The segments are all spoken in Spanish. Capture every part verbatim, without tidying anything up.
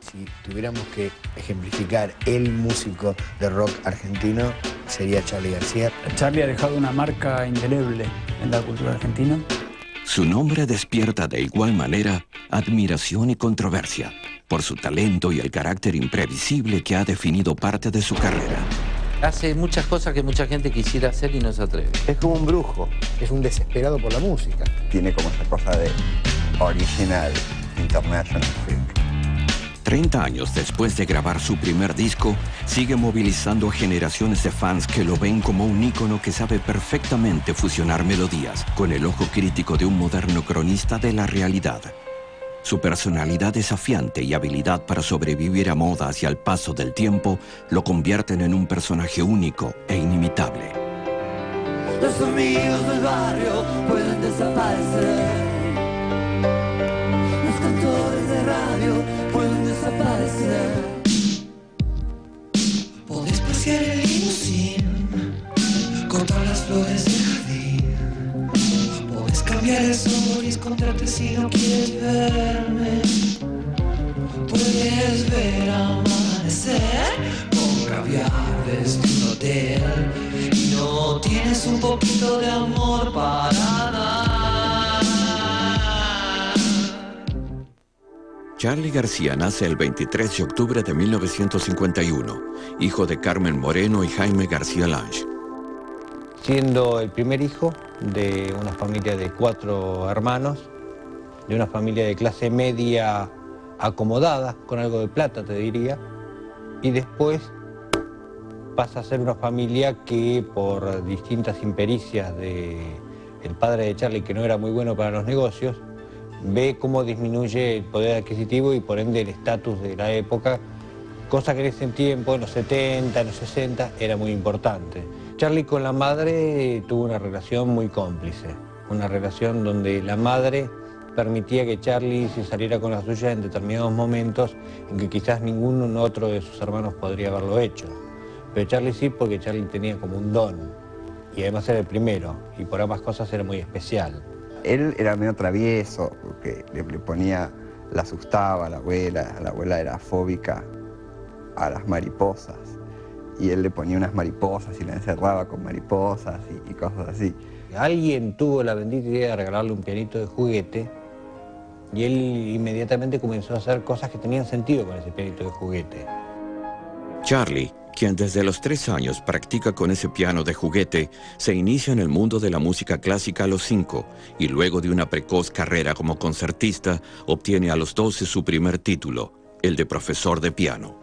Si tuviéramos que ejemplificar el músico de rock argentino, sería Charly García. Charly ha dejado una marca indeleble en la cultura argentina. Su nombre despierta de igual manera admiración y controversia por su talento y el carácter imprevisible que ha definido parte de su carrera. Hace muchas cosas que mucha gente quisiera hacer y no se atreve. Es como un brujo, es un desesperado por la música. Tiene como esa cosa de original, international freak. treinta años después de grabar su primer disco, sigue movilizando a generaciones de fans que lo ven como un ícono que sabe perfectamente fusionar melodías con el ojo crítico de un moderno cronista de la realidad. Su personalidad desafiante y habilidad para sobrevivir a modas y al paso del tiempo lo convierten en un personaje único e inimitable. Los amigos del barrio pueden desaparecer. Los cantores de radio pueden desaparecer. Podés pasear el limusín, cortar las flores del jardín. Podés cambiar el solis, contrate si no quieres verme. Puedes ver amanecer con caviar desde un hotel. Y no tienes un poquito de amor para dar. Charly García nace el veintitrés de octubre de mil novecientos cincuenta y uno, hijo de Carmen Moreno y Jaime García Lange. Siendo el primer hijo de una familia de cuatro hermanos, de una familia de clase media acomodada, con algo de plata te diría, y después pasa a ser una familia que por distintas impericias del padre de Charly, que no era muy bueno para los negocios, ve cómo disminuye el poder adquisitivo y por ende el estatus de la época, cosa que en ese tiempo, en los setenta, en los sesenta, era muy importante. Charly con la madre tuvo una relación muy cómplice, una relación donde la madre permitía que Charly se saliera con la suya en determinados momentos en que quizás ningún otro de sus hermanos podría haberlo hecho. Pero Charly sí, porque Charly tenía como un don, y además era el primero, y por ambas cosas era muy especial. Él era medio travieso, porque le, le ponía, la asustaba a la abuela, la abuela era fóbica a las mariposas. Y él le ponía unas mariposas y la encerraba con mariposas y, y cosas así. Alguien tuvo la bendita idea de regalarle un pianito de juguete y él inmediatamente comenzó a hacer cosas que tenían sentido con ese pianito de juguete. Charly, quien desde los tres años practica con ese piano de juguete, se inicia en el mundo de la música clásica a los cinco y luego de una precoz carrera como concertista, obtiene a los doce su primer título, el de profesor de piano.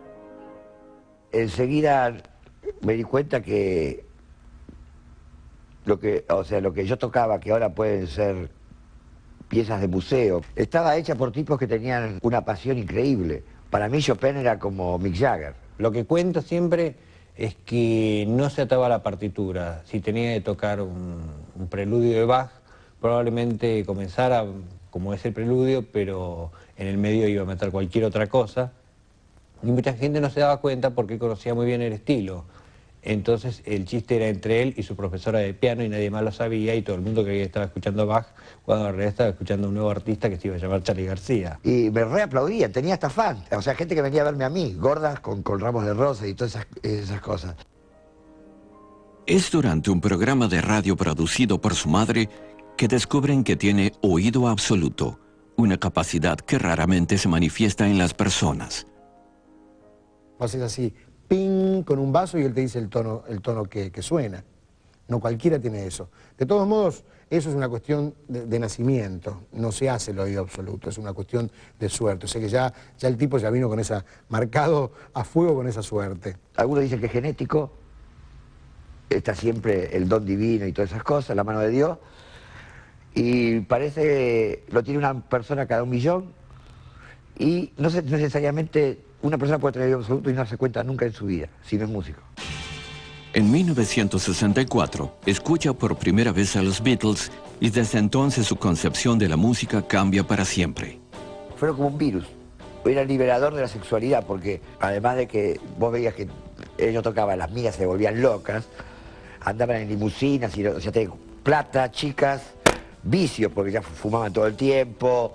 Enseguida me di cuenta que lo que, o sea, lo que yo tocaba, que ahora pueden ser piezas de museo, estaba hecha por tipos que tenían una pasión increíble. Para mí Chopin era como Mick Jagger. Lo que cuento siempre es que no se ataba a la partitura. Si tenía que tocar un, un preludio de Bach, probablemente comenzara como es el preludio, pero en el medio iba a meter cualquier otra cosa. Y mucha gente no se daba cuenta porque conocía muy bien el estilo. Entonces el chiste era entre él y su profesora de piano y nadie más lo sabía y todo el mundo creía que estaba escuchando Bach cuando en realidad estaba escuchando a un nuevo artista que se iba a llamar Charly García. Y me reaplaudían, tenía hasta fans, o sea, gente que venía a verme a mí, gordas con, con ramos de rosas y todas esas, esas cosas. Es durante un programa de radio producido por su madre que descubren que tiene oído absoluto, una capacidad que raramente se manifiesta en las personas. Haces así, ping, con un vaso y él te dice el tono, el tono que, que suena. No cualquiera tiene eso. De todos modos, eso es una cuestión de, de nacimiento. No se hace el oído absoluto, es una cuestión de suerte. O sea que ya, ya el tipo ya vino con esa, marcado a fuego con esa suerte. Algunos dicen que es genético, está siempre el don divino y todas esas cosas, la mano de Dios. Y parece que lo tiene una persona cada un millón y no necesariamente una persona puede tener oído absoluto y no darse cuenta nunca en su vida, si no es músico. En mil novecientos sesenta y cuatro, escucha por primera vez a los Beatles y desde entonces su concepción de la música cambia para siempre. Fueron como un virus. Era el liberador de la sexualidad porque además de que vos veías que ellos tocaban, las mías se volvían locas, andaban en limusinas, y, o sea, plata, chicas, vicio porque ya fumaban todo el tiempo,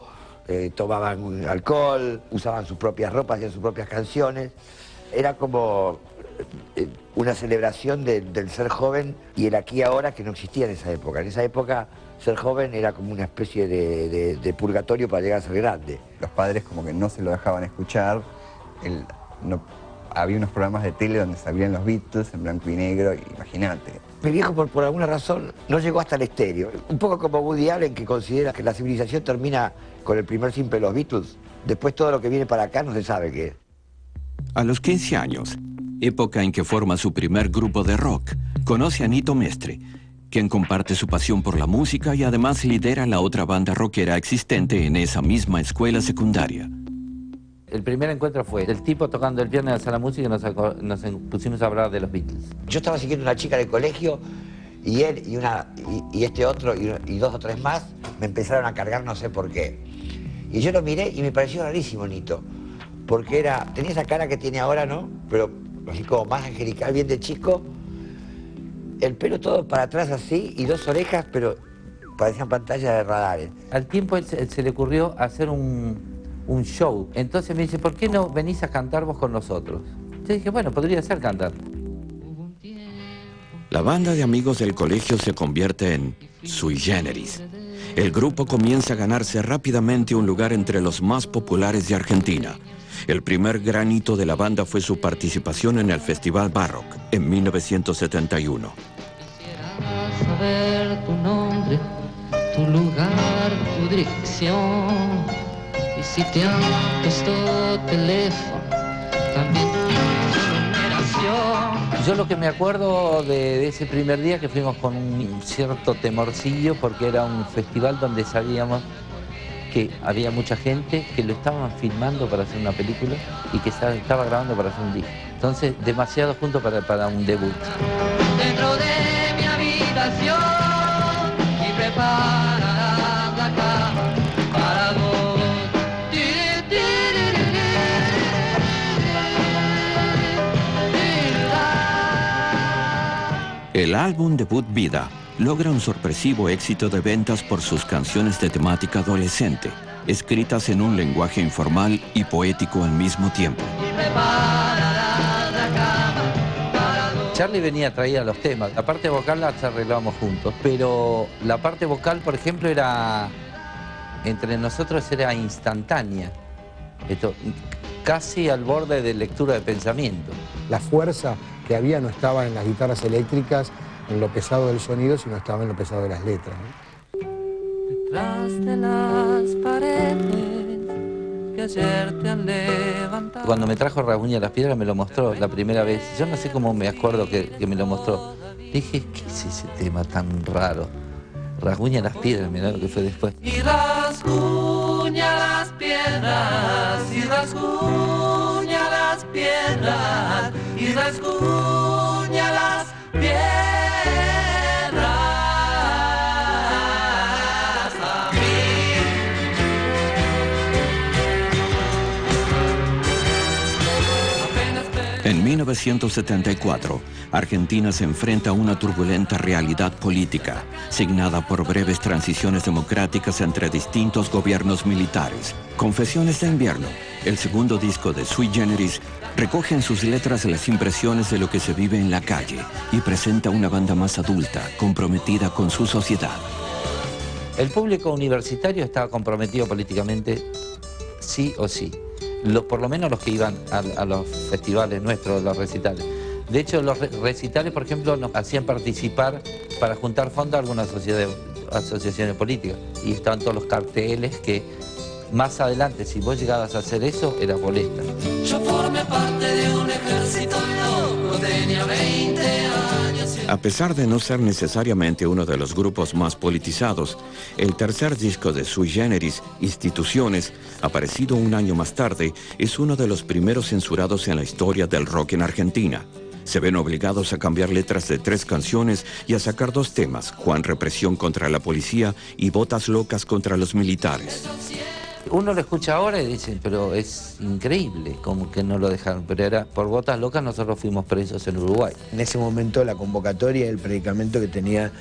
eh, tomaban alcohol, usaban sus propias ropas, hacían sus propias canciones. Era como eh, una celebración de, del ser joven y el aquí y ahora que no existía en esa época. En esa época ser joven era como una especie de, de, de purgatorio para llegar a ser grande. Los padres como que no se lo dejaban escuchar. El, no, había unos programas de tele donde salían los Beatles en blanco y negro, imagínate. Mi viejo, por, por alguna razón, no llegó hasta el estéreo. Un poco como Woody Allen, que considera que la civilización termina con el primer simple de los Beatles. Después todo lo que viene para acá no se sabe qué es. A los quince años, época en que forma su primer grupo de rock, conoce a Nito Mestre, quien comparte su pasión por la música y además lidera la otra banda rockera existente en esa misma escuela secundaria. El primer encuentro fue el tipo tocando el piano en la sala de música y nos, nos pusimos a hablar de los Beatles. Yo estaba siguiendo una chica del colegio y él y, una, y, y este otro y, y dos o tres más me empezaron a cargar no sé por qué. Y yo lo miré y me pareció rarísimo Nito, porque era, tenía esa cara que tiene ahora, ¿no? Pero así como más angelical, bien de chico, el pelo todo para atrás así y dos orejas, pero parecían pantallas de radares. Al tiempo él se, se le ocurrió hacer un... un show. Entonces me dice, ¿por qué no venís a cantar vos con nosotros? Yo dije, bueno, podría ser cantar. La banda de amigos del colegio se convierte en Sui Generis. El grupo comienza a ganarse rápidamente un lugar entre los más populares de Argentina. El primer gran hito de la banda fue su participación en el Festival Barrock en mil novecientos setenta y uno. Quisiera saber tu nombre, tu lugar, tu dirección. Y si te han puesto teléfono, también tu numeración. Yo lo que me acuerdo de, de ese primer día que fuimos con un cierto temorcillo porque era un festival donde sabíamos que había mucha gente que lo estaban filmando para hacer una película y que estaba grabando para hacer un disco. Entonces, demasiado junto para, para un debut. Dentro de mi habitación y prepararás la cama para dos. El álbum debut Vida logra un sorpresivo éxito de ventas por sus canciones de temática adolescente, escritas en un lenguaje informal y poético al mismo tiempo. Charlie venía a traer los temas. La parte vocal la arreglábamos juntos, pero la parte vocal, por ejemplo, era entre nosotros era instantánea. Esto, casi al borde de lectura de pensamiento. La fuerza que había no estaba en las guitarras eléctricas, en lo pesado del sonido, sino estaba en lo pesado de las letras, ¿no? Detrás de las paredes que ayer te han levantado. Cuando me trajo Rasguña las Piedras me lo mostró la primera vez. Yo no sé cómo me acuerdo que, que me lo mostró. Dije, ¿qué es ese tema tan raro? Rasguña las Piedras, mirá lo que fue después. Y rasguña las piedras, y rasguña las piedras, y rasguña las piedras. En mil novecientos setenta y cuatro, Argentina se enfrenta a una turbulenta realidad política, signada por breves transiciones democráticas entre distintos gobiernos militares. Confesiones de Invierno, el segundo disco de Sui Generis, recoge en sus letras las impresiones de lo que se vive en la calle y presenta una banda más adulta, comprometida con su sociedad. El público universitario estaba comprometido políticamente, sí o sí. Los, por lo menos los que iban a, a los festivales nuestros, los recitales. De hecho, los re recitales, por ejemplo, nos hacían participar para juntar fondos a algunas sociedades, asociaciones políticas. Y estaban todos los carteles que más adelante, si vos llegabas a hacer eso, era boleta. Yo formé parte de un ejército loco, tenía veinte años. A pesar de no ser necesariamente uno de los grupos más politizados, el tercer disco de Sui Generis, Instituciones, aparecido un año más tarde, es uno de los primeros censurados en la historia del rock en Argentina. Se ven obligados a cambiar letras de tres canciones y a sacar dos temas, Juan Represión contra la policía y Botas locas contra los militares. Uno lo escucha ahora y dice, pero es increíble como que no lo dejaron. Pero era por Botas locas nosotros fuimos presos en Uruguay. En ese momento la convocatoria, el predicamento que tenía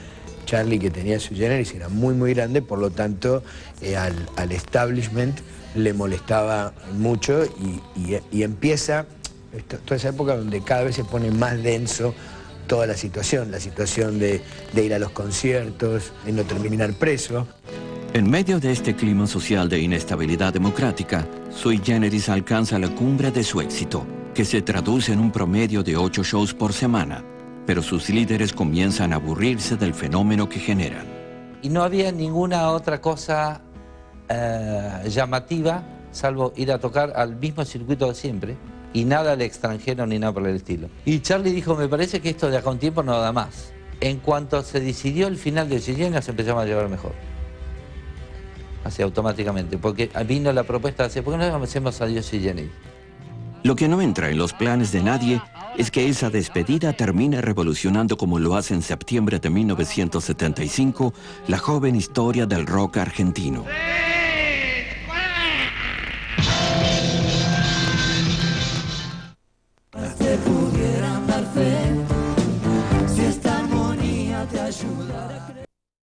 Charlie, que tenía Sui Generis, era muy muy grande, por lo tanto eh, al, al establishment le molestaba mucho y, y, y empieza esto, toda esa época donde cada vez se pone más denso toda la situación, la situación de, de ir a los conciertos, de no terminar preso. En medio de este clima social de inestabilidad democrática, Sui Generis alcanza la cumbre de su éxito, que se traduce en un promedio de ocho shows por semana, pero sus líderes comienzan a aburrirse del fenómeno que generan. Y no había ninguna otra cosa eh, llamativa, salvo ir a tocar al mismo circuito de siempre, y nada al extranjero ni nada por el estilo. Y Charlie dijo, me parece que esto de acá a un tiempo no da más. En cuanto se decidió el final de Sui Generis, nos empezamos a llevar mejor. Así automáticamente, porque vino la propuesta de hacer, ¿por qué no hacemos adiós Sui Generis? Lo que no entra en los planes de nadie es que esa despedida termine revolucionando, como lo hace en septiembre de mil novecientos setenta y cinco, la joven historia del rock argentino. Te pudieran dar fe, si esta armonía te ayuda a creer.